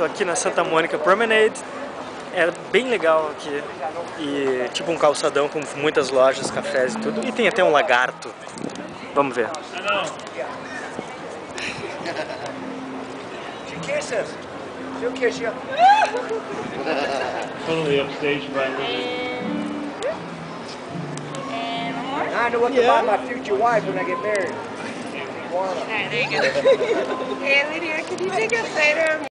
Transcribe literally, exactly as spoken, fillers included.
tô aqui na Santa Mônica Promenade. É bem legal aqui. E tipo um calçadão com muitas lojas, cafés e tudo. E tem até um lagarto. Vamos ver. Totally upstage by I know what to buy my future wife when I get married. Alright, there you go. Hey, Lydia, can you take a photo?